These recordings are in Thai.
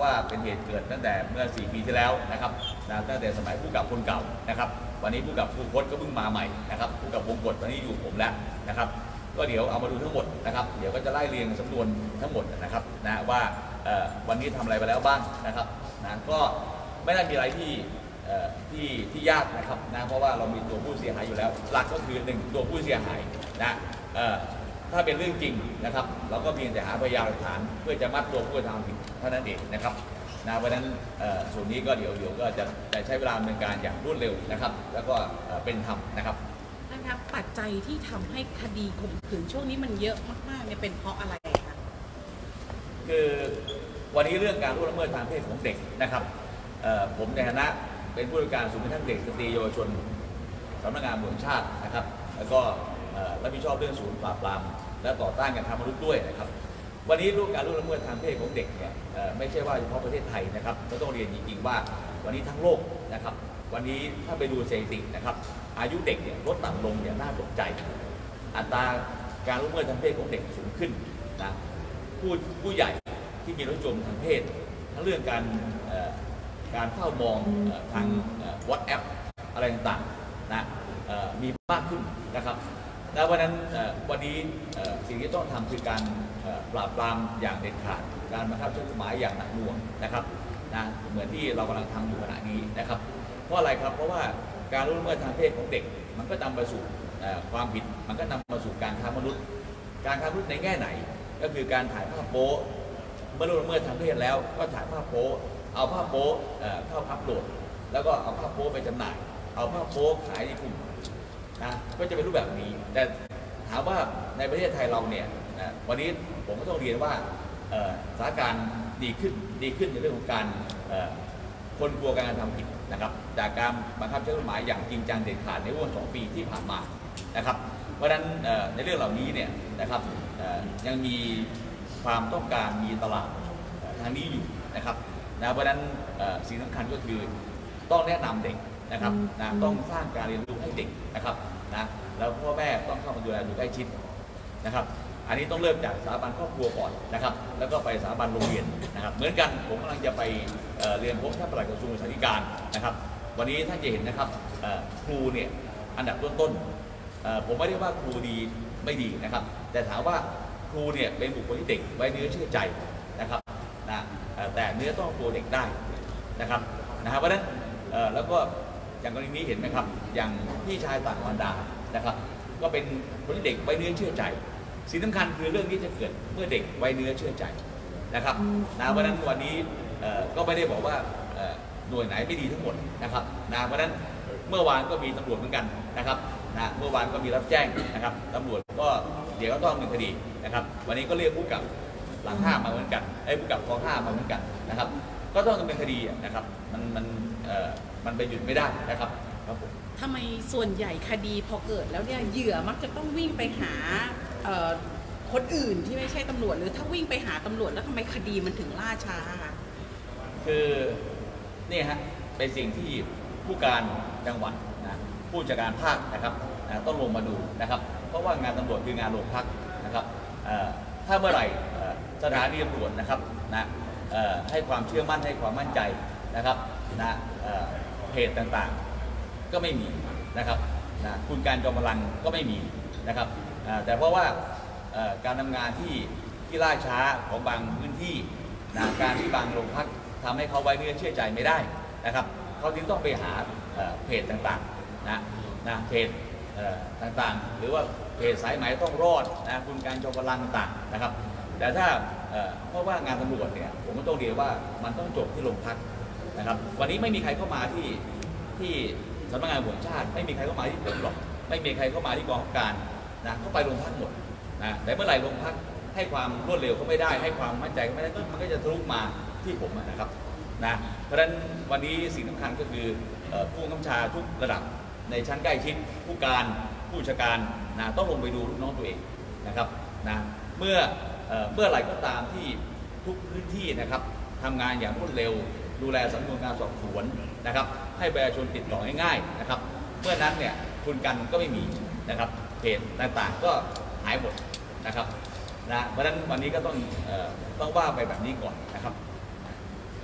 ว่าเป็นเหตุเกิดตั้งแต่เมื่อ4 ปีที่แล้วนะครับตั้งแต่สมัยผู้กับคนเก่านะครับวันนี้ผู้กับผู้คดก็เพิ่งมาใหม่นะครับผู้กับวงกฎตอนนี้อยู่ผมแล้วนะครับก็เดี๋ยวเอามาดูทั้งหมดนะครับเดี๋ยวก็จะไล่เรียงสำนวนทั้งหมดนะครับว่าวันนี้ทำอะไรไปแล้วบ้างนะครับก็ไม่ได้มีอะไรที่ยากนะครับเพราะว่าเรามีตัวผู้เสียหายอยู่แล้วหลักก็คือ1ตัวผู้เสียหายถ้าเป็นเรื่องจริงนะครับเราก็เพียงแต่หาพยานหลักฐานเพื่อจะมัดตัวผู้กระทำผิดเท่านั้นเองนะครับเพราะฉะนั้นส่วนนี้ก็เดี๋ยวก็จะใช้เวลาดำเนินการอย่างรวดเร็วนะครับแล้วก็เป็นธรรมนะครับนะครับปัจจัยที่ทำให้คดีข่มขืนช่วงนี้มันเยอะมากๆเนี่ยเป็นเพราะอะไรคะคือวันนี้เรื่องการล่วงละเมิดทางเพศของเด็กนะครับผมในฐานะเป็นผู้บริการศูนย์ทั้งเด็กสตรีเยาวชนสำนักงานตำรวจแห่งชาตินะครับแล้วก็รับผิดชอบเรื่องศูนย์ปราบปรามและต่อต้านการค้ามนุษย์ด้วยนะครับวันนี้เรื่องการล่วงละเมิดทางเพศของเด็กเนี่ยไม่ใช่ว่าเฉพาะประเทศไทยนะครับก็ต้องเรียนจริงๆว่าวันนี้ทั้งโลกนะครับวันนี้ถ้าไปดูสถิตินะครับอายุเด็กเนี่ยลดต่ำลงอย่างน่าตกใจอัตราการล่วงละเมิดทางเพศของเด็กสูงขึ้นนะผู้ใหญ่ที่มีรสนิยมทางเพศทั้งเรื่องการเฝ้ามองทางWhatsApp อะไรต่างๆนะมีมากขึ้นนะครับและวันนั้นวันนี้สิ่งที่ต้องทำคือการปราบปรามอย่างเด็ดขาดการบังคับใช้กฎหมายอย่างหนักหน่วงนะครับเหมือนที่เรากำลังทำอยู่ขณะนี้นะครับเพราะอะไรครับเพราะว่าการล่วงละเมิดทางเพศของเด็กมันก็นำไปสู่ความผิดมันก็นำมาสู่การค้ามนุษย์การค้ามนุษย์ในแง่ไหนก็คือการถ่ายภาพโป๊เมื่อล่วงละเมิดทางเพศแล้วก็ถ่ายภาพโป๊เอาภาพโป๊เข้าอัพโหลดแล้วก็เอาภาพโป๊ไปจำหน่ายเอาภาพโป๊ขายในกลุ่มก็จะเป็นรูปแบบนี้แต่ถามว่าในประเทศไทยเราเนี่ยวันนี้ผมก็ต้องเรียนว่าสถานการณ์ดีขึ้นในเรื่องของการคนกลัวการทำผิดนะครับจากการบังคับใช้กฎหมายอย่างจริงจังเด็ดขาดในช่วง2 ปีที่ผ่านมานะครับเพราะฉะนั้นในเรื่องเหล่านี้เนี่ยนะครับยังมีความต้องการมีตลาดทางนี้อยู่นะครับเพราะฉะนั้นสิ่งสำคัญก็คือต้องแนะนำเด็กนะครับต้องสร้างการเรียนรู้ให้เด็กนะครับแล้วพ่อแม่ต้องเข้ามาดูแลอยู่ใกล้ชิดนะครับอันนี้ต้องเริ่มจากสถาบันครอบครัวก่อนนะครับแล้วก็ไปสถาบันโรงเรียนนะครับเหมือนกันผมกำลังจะไปเรียนพบท่านปลัดกระทรวงศึกษาธิการนะครับวันนี้ท่านจะเห็นนะครับครูเนี่ยอันดับต้นๆผมไม่ได้ว่าครูดีไม่ดีนะครับแต่ถามว่าครูเนี่ยเป็นบุคคลที่เด็กไว้เนื้อเชื่อใจนะครับแต่เนื้อต้องตัวเด็กได้นะครับเพราะฉะนั้นแล้วก็อย่างกรณีนี้เห็นไหมครับอย่างพี่ชายต่างมารดานะครับก็เป็นคนที่เด็กไว้เนื้อเชื่อใจสิ่งสำคัญคือเรื่องนี้จะเกิดเมื่อเด็กไว้เนื้อเชื่อใจนะครับเพราะฉะนั้นวันนี้ก็ไม่ได้บอกว่าหน่วยไหนไม่ดีทั้งหมดนะครับเพราะฉะนั้นเมื่อวานก็มีตำรวจเหมือนกันนะครับเมื่อวานก็มีรับแจ้งนะครับตำรวจก็เดี๋ยวก็ต้องดำเนินคดีนะครับวันนี้ก็เรียกผู้กับหลัง5มาเหมือนกันผู้กับกอง5มาเหมือนกันนะครับก็ต้องดำเนินคดีนะครับมันไปหยุดไม่ได้นะครับครับผมทำไมส่วนใหญ่คดีพอเกิดแล้วเนี่ยเหยื่อมักจะต้องวิ่งไปหาคนอื่นที่ไม่ใช่ตำรวจหรือถ้าวิ่งไปหาตำรวจแล้วทำไมคดีมันถึงล่าช้าคะคือนี่ฮะเป็นสิ่งที่ผู้การจังหวัดผู้จัดการภาคนะครับต้องลงมาดูนะครับเพราะว่างานตำรวจคืองานโรงพักนะครับถ้าเมื่อไหร่สถานีตำรวจนะครับให้ความเชื่อมั่นให้ความมั่นใจนะครับเพจต่างๆก็ไม่มีนะครับคุณการจอมพลังก็ไม่มีนะครับแต่เพราะว่าการทำงานที่ล่าช้าของบางพื้นที่การที่บางโรงพักทำให้เขาไว้เนื้อเชื่อใจไม่ได้นะครับเขาจึงต้องไปหาเพจต่างๆเพจต่างๆหรือว่าเพจสายไหมต้องรอดคุณการจอมพลังต่างๆนะครับแต่ถ้าเพราะว่างานตำรวจเนี่ยผมก็ต้องเรียนว่ามันต้องจบที่โรงพักนะครับวันนี้ไม่มีใครเข้ามาที่สำนักงานตำรวจแห่งชาติไม่มีใครเข้ามาที่ผมหรอกไม่มีใครเข้ามาที่กองบังคับการเข้าไปโรงพักหมดแต่เมื่อไหร่โรงพักให้ความรวดเร็วเขาไม่ได้ให้ความมั่นใจเขาไม่ได้มันก็จะทะลุมาที่ผมนะครับเพราะฉะนั้นวันนี้สิ่งสำคัญก็คือผู้กำกับทุกระดับในชั้นใกล้ชิดผู้การผู้บัญชาการต้องลงไปดูลูกน้องตัวเองนะครับเมื่อไหร่ก็ตามที่ทุกพื้นที่นะครับทำงานอย่างรวดเร็วดูแลสำนวนการสอบสวนนะครับให้ประชาชนติดต่อง่ายๆนะครับเมื่อนั้นเนี่ยคุณกันก็ไม่มีนะครับเพจต่างๆก็หายหมดนะครับเพราะฉะนั้นวันนี้ก็ต้องว่าไปแบบนี้ก่อนนะครับ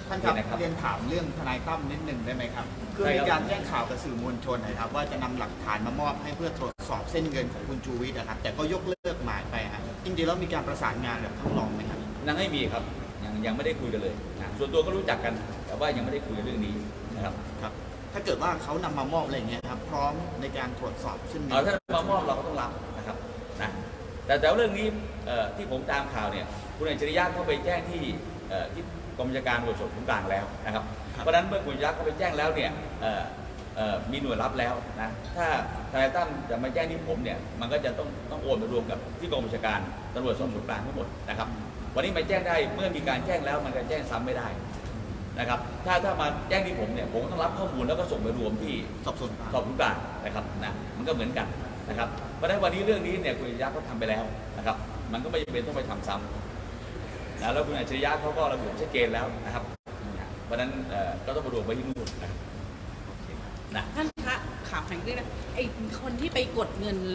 ท่านครับเรียนถามเรื่องทนายตั้มนิดหนึ่งได้ไหมครับคือมีการแจ้งข่าวกับสื่อมวลชนนะครับว่าจะนำหลักฐานมามอบให้เพื่อตรวจสอบเส้นเงินของคุณชูวิทย์นะครับแต่ก็ยกเลิกหมายไปครับจริงๆแล้วมีการประสานงานกับท่านรองไหมครับยังไม่มีครับยังไม่ได้คุยกันเลยนะส่วนตัวก็รู้จักกันแต่ว่ายังไม่ได้คุยกันเรื่องนี้นะครับถ้าเกิดว่าเขานำมามอบอะไรอย่างเงี้ยครับพร้อมในการตรวจสอบเส้นเงินถ้ามามอบเราก็ต้องรับนะครับนะแต่เรื่องนี้ที่ผมตามข่าวเนี่ยคุณอัจฉริยะเขาไปแจ้งที่กองบัญชาการตำรวจสอบสวนกลางแล้วนะครับเพราะฉะนั้นเมื่อคุณอัจฉริยะเขาไปแจ้งแล้วเนี่ยมีหน่วยรับแล้วนะถ้าทนายตั้มจะมาแจ้งที่ผมเนี่ยมันก็จะต้องโอนไปรวมกับที่กองบัญชาการตำรวจสอบสวนกลางทั้งหมดนะครับวันนี้มาแจ้งได้เมื่อมีการแจ้งแล้วมันก็แจ้งซ้ำไม่ได้นะครับถ้ามาแจ้งที่ผมเนี่ยผมต้องรับข้อมูลแล้วก็ส่งไปรวมที่สอบสวนกลางนะครับนะมันก็เหมือนกันนะครับเพราะฉะนั้นวันนี้เรื่องนี้เนี่ยคุณอัจฉริยะเขาทำไปแล้วนะครับมันก็ไม่จำเป็นต้องไปทำซ้ำนะแล้วคุณอัจฉริยะเขาก็ระบุชัดเจนแล้วนะครับเพราะฉะนั้นก็ต้องไปรวมไว้ที่นู่นนะท่านคะข่าวแห่งเรื่องนะไอ้คนที่ไปกดเงิน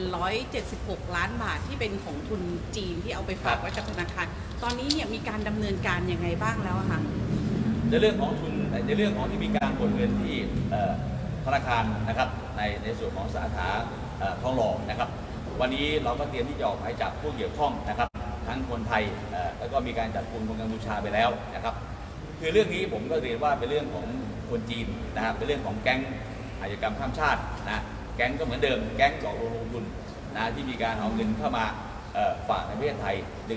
176 ล้านบาทที่เป็นของทุนจีนที่เอาไปฝากไว้กับธนาคารตอนนี้เนี่ยมีการดำเนินการยังไงบ้างแล้วคะในเรื่องของทุนในเรื่องของที่มีการกดเงินที่ธนาคารนะครับในส่วนของสาขาทองหล่อนะครับวันนี้เราก็เตรียมที่จะออกหมายจับผู้เกี่ยวข้องนะครับทั้งคนไทยแล้วก็มีการจับกุมคนกัมพูชาไปแล้วนะครับคือเรื่องนี้ผมก็เรียนว่าเป็นเรื่องของคนจีนนะครับเป็นเรื่องของแก๊งอาชญากรรมข้ามชาตินะแก๊งก็เหมือนเดิมแก๊งหลอกลวงลงทุนนะที่มีการเอาเงินเข้ามาฝากในประเทศไทย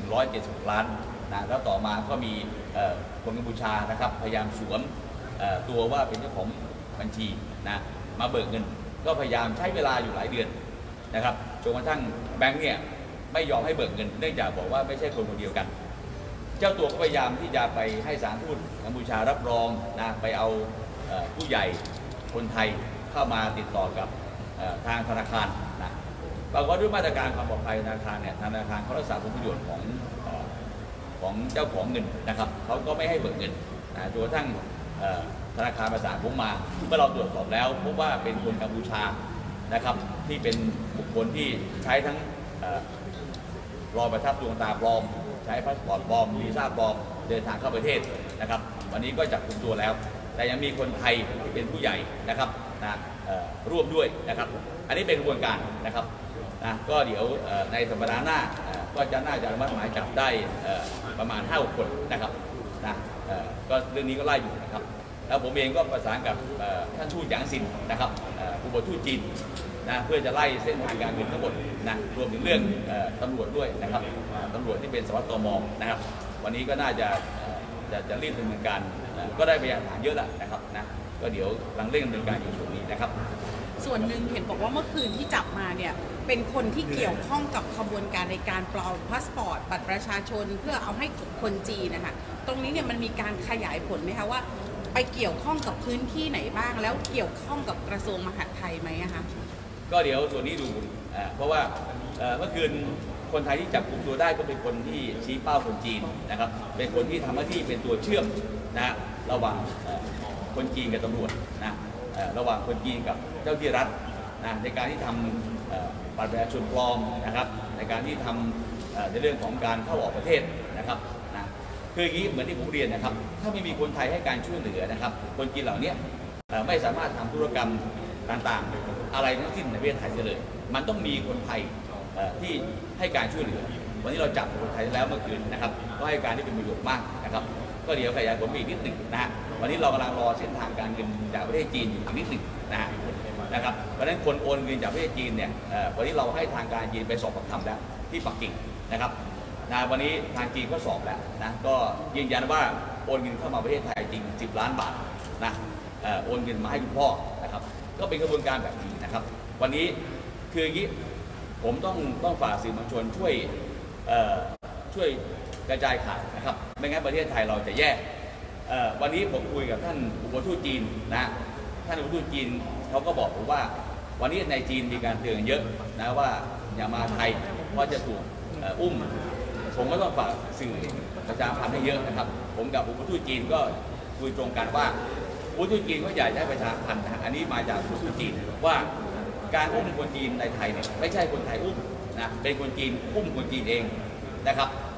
176 ล้านนะแล้วต่อมาก็มีคนกัมพูชานะครับพยายามสวมตัวว่าเป็นเจ้าของบัญชีนะมาเบิกเงินก็พยายามใช้เวลาอยู่หลายเดือนนะครับจนกระทั่งแบงค์เนี่ยไม่ยอมให้เบิกเงินเนื่องจากบอกว่าไม่ใช่คนคนเดียวกันเจ้าตัวก็พยายามที่จะไปให้ศาลทูตกัมพูชารับรองนะไปเอาผู้ใหญ่คนไทยเข้ามาติดต่อกับทางธนาคารนะปรากฏด้วยมาตรการความปลอดภัยธนาคารเนี่ยธนาคารเขารักษาผลประโยชน์ของเจ้าของเงินนะครับเขาก็ไม่ให้เบิกเงินนะจนกระทั่งธนาคารประสานผมมาเมื่อเราตรวจสอบแล้วพบว่าเป็นคนกัมพูชานะครับที่เป็นบุคคลที่ใช้ทั้งรอยประทับดวงตาปลอมใช้พาสปอร์ตปลอมวีซ่าปลอมเดินทางเข้าประเทศนะครับวันนี้ก็จับกุมตัวแล้วแต่ยังมีคนไทยที่เป็นผู้ใหญ่นะครับนะร่วมด้วยนะครับอันนี้เป็นกระบวนการนะครับนะก็เดี๋ยวในสัปดาห์หน้าก็จะน่าจะอนุมัติหมายจับได้ประมาณ5-6 คนนะครับนะก็เรื่องนี้ก็ไล่อยู่นะครับแล้วผมเองก็ประสานกับท่านทูตหยางซินนะครับอุปทูตจีนนะเพื่อจะไล่เส้นทางการเงินทั้งหมดนะรวมถึงเรื่องตำรวจด้วยนะครับตำรวจที่เป็นสวัสดิ์ตม.นะครับวันนี้ก็น่าจะรีบดำเนินการก็ได้พยานฐานเยอะแล้วนะครับนะก็เดี๋ยวกำลังเร่งดำเนินการอยู่ช่วงนี้นะครับส่วนหนึ่งเห็นบอกว่าเมื่อคืนที่จับมาเนี่ยเป็นคนที่เกี่ยวข้องกับขบวนการในการปลอมพาสปอร์ตบัตรประชาชนเพื่อเอาให้คนจีนนะคะตรงนี้เนี่ยมันมีการขยายผลไหมคะว่าไปเกี่ยวข้องกับพื้นที่ไหนบ้างแล้วเกี่ยวข้องกับกระทรวงมหาดไทยไหมคะก็เดี๋ยวส่วนนี้ดูเพราะว่าเมื่อคืนคนไทยที่จับกลุ่มตัวได้ก็เป็นคนที่ชี้เป้าคนจีนนะครับเป็นคนที่ทำหน้าที่เป็นตัวเชื่อมนะระหว่างคนจีนกับตำรวจนะระหว่างคนจีนกับเจ้าที่รัฐนะในการที่ทำบัตรประชาชนปลอมนะครับในการที่ทำในเรื่องของการเข้าออกประเทศนะครับนะคืออย่างนี้เหมือนที่ผมเรียนนะครับถ้าไม่มีคนไทยให้การช่วยเหลือนะครับคนจีนเหล่านี้ไม่สามารถทำธุรกรรมต่างๆอะไรทั้งสิ้นในประเทศไทยเลยมันต้องมีคนไทยที่ให้การช่วยเหลือวันนี้เราจับคนไทยแล้วเมื่อคืนนะครับก็ให้การที่เป็นประโยชน์มากนะครับก็เดี๋ยวขยายผลอีกนิดหนึ่งนะฮะวันนี้เรากำลังรอเส้นทางการเงินจากประเทศจีนอยู่อีกนิดหนึ่งนะครับเพราะฉะนั้นคนโอนเงินจากประเทศจีนเนี่ยวันนี้เราให้ทางการจีนไปสอบปากคำแล้วที่ปักกิ่งนะครับวันนี้ทางจีนก็สอบแล้วนะก็ยืนยันว่าโอนเงินเข้ามาประเทศไทยจริง10 ล้านบาทนะโอนเงินมาให้คุณพ่อนะครับก็เป็นกระบวนการแบบนี้นะครับวันนี้คืออย่างนี้ผมต้องฝากสื่อมวลชนช่วยกระจายข่าวนะครับไม่งั้นประเทศไทยเราจะแย่วันนี้ผมคุยกับท่านอุปทูตจีนนะท่านอุปทูตจีนเขาก็บอกผมว่าวันนี้ในจีนมีการเตือนเยอะนะว่าอย่ามาไทยเพราะจะถูกอุ้มผมก็ต้องฝากสื่อประชาพันธ์ให้เยอะนะครับผมกับอุปทูตจีนก็คุยตรงกันว่าอุปทูตจีนก็อยากให้ประชาพันธ์นะอันนี้มาจากอุปทูตจีนว่าการอุ้มคนจีนในไทยเนี่ยไม่ใช่คนไทยอุ้มนะเป็นคนจีนอุ้มคนจีนเองนะครับ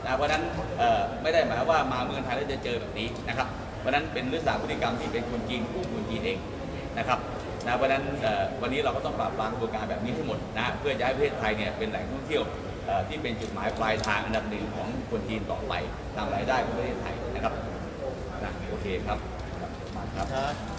เพราะฉะนั้นไม่ได้หมายว่ามาเมืองไทยแล้วจะเจอแบบนี้นะครับเพราะฉะนั้นเป็นลักษณะพฤติกรรมที่เป็นคนจีนกู้คนจีนเองนะครับเพราะฉะนั้นวันนี้เราก็ต้องปราบปรามกระบวนการแบบนี้ให้หมดนะเพื่อจะให้ประเทศไทยเนี่ยเป็นแหล่งท่องเที่ยวที่เป็นจุดหมายปลายทางอันดับหนึ่งของคนจีนต่อไปตามรายได้ของประเทศไทยนะครับโอเคครับมาครับ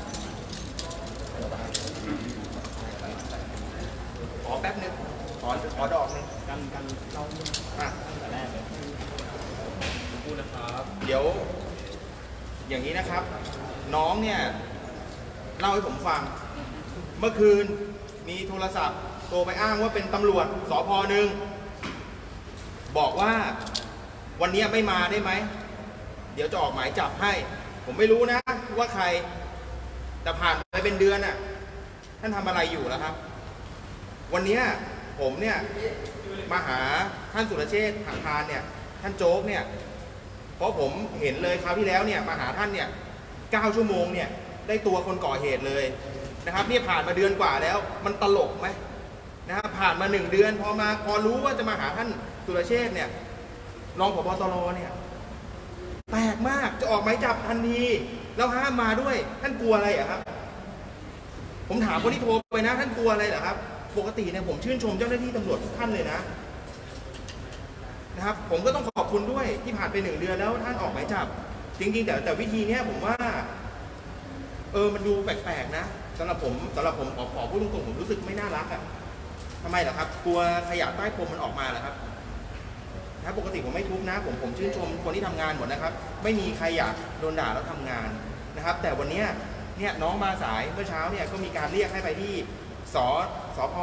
ขอแป๊บนึงขอดอกนึงกันเราแต่แรกเลยพูดนะครับเดี๋ยวอย่างนี้นะครับน้องเนี่ยเล่าให้ผมฟังเมื่อคืนมีโทรศัพท์โทรไปอ้างว่าเป็นตำรวจสพหนึ่งบอกว่าวันนี้ไม่มาได้ไหมเดี๋ยวจะออกหมายจับให้ผมไม่รู้นะว่าใครแต่ผ่านไปเป็นเดือนน่ะท่านทำอะไรอยู่แล้วครับวันนี้ผมเนี่ยมาหาท่านสุรเชษฐ์หักพานเนี่ยท่านโจ๊กเนี่ยเพราะผมเห็นเลยคราวที่แล้วเนี่ยมาหาท่านเนี่ย9 ชั่วโมงเนี่ยได้ตัวคนก่อเหตุเลยนะครับเนี่ยผ่านมาเดือนกว่าแล้วมันตลกไหมนะครับผ่านมา1 เดือนพอรู้ว่าจะมาหาท่านสุรเชษฐ์เนี่ยรองผบ.ตร.เนี่ยแปลกมากจะออกหมายจับทันทีแล้วห้ามมาด้วยท่านกลัวอะไรอะครับผมถามคนที่โทรไปนะท่านกลัวอะไรเหรอครับปกติเนี่ยผมชื่นชมเจ้าหน้าที่ตำรวจทุกท่านเลยนะครับผมก็ต้องขอบคุณด้วยที่ผ่านไป1 เดือนแล้วท่านออกหมายจับจริงๆแต่วิธีเนี้ยผมว่ามันดูแปลกๆนะสำหรับผมขอพูดตรงๆผมรู้สึกไม่น่ารักอ่ะทำไมเหรอครับกลัวขยะใต้พรมมันออกมาเหรอครับนะปกติผมไม่ทุบนะผมชื่นชมคนที่ทำงานหมดนะครับไม่มีใครอยากโดนด่าแล้วทำงานนะครับแต่วันนี้เนี่ยน้องมาสายเมื่อเช้าเนี่ยก็มีการเรียกให้ไปที่สพ.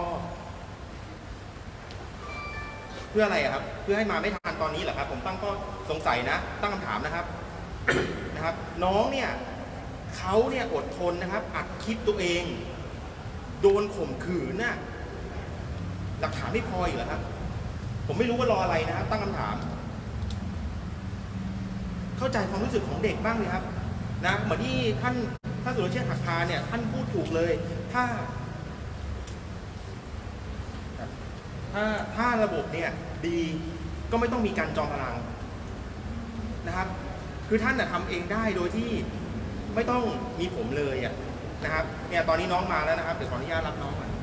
เพื่ออะไรครับเพื่อให้มาไม่ทันตอนนี้เหรอครับผมตั้งก็สงสัยนะตั้งคำถามนะครับน้องเนี่ยเขาเนี่ยอดทนนะครับอัดคลิปตัวเองโดนข่มขืนน่ะหลักฐานไม่พออีกเหรอครับผมไม่รู้ว่ารออะไรนะครับตั้งคำถามเข้าใจความรู้สึกของเด็กบ้างเลยครับนะเหมือนที่ท่านสุรเชษฐ์หักพานเนี่ยท่านพูดถูกเลยถ้าระบบเนี่ยดีก็ไม่ต้องมีการจอมพลังนะครับคือท่านทำเองได้โดยที่ไม่ต้องมีผมเลยนะครับเนี่ยตอนนี้น้องมาแล้วนะครับเดี๋ยวขออนุญาตรับน้องก่อน